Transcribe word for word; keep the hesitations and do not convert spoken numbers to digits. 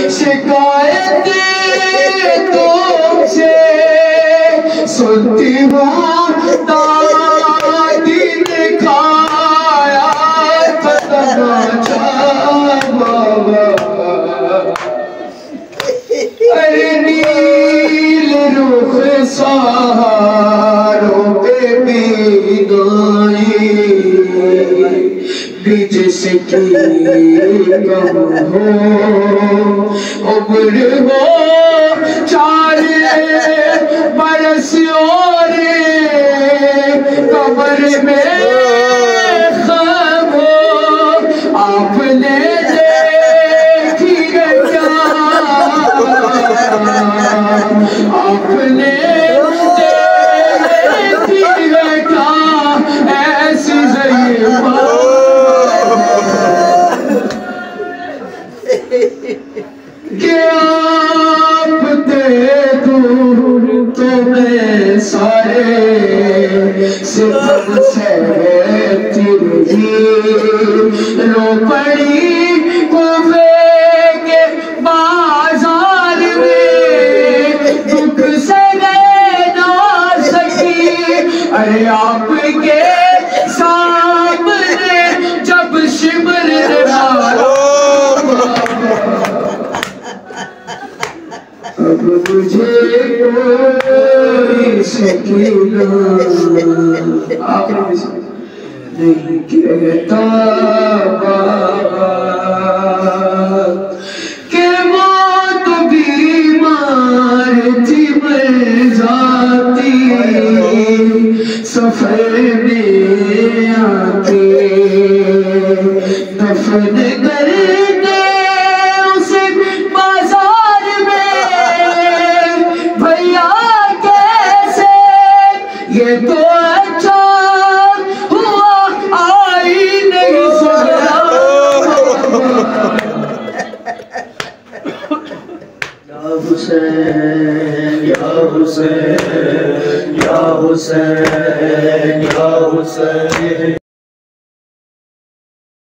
شکایت تم سے سنتی ہوں دادی نے کھایا تماچا بابا اے نیل رخ سہاروں پہ بیدائی بھی جس کی غم ہو عمر ہو چار برس اور قبر میں خم ہو آپ نے دیکھی ہے کیا آپ نے دیکھی ہے کیا ایسی ضعیفہ کہ آپ دے دور تو میں سارے ستم سہتی رہی رو پڑی کوفے کے بازار میں دکھ سے گئے نہ سکی ارے آپ کے سامنے جب شمر مارا اب مجھے کوئی سکینہ نہیں کہتا بابا کہ وہ تو بیمار تھی مر جاتی سفر میں آتی دفن کرتے اسے بازار میں بھیا کیسے یہ تو اچھا ہوا آئی نہیں سنا یا حسین یا حسین یا حسین یا حسین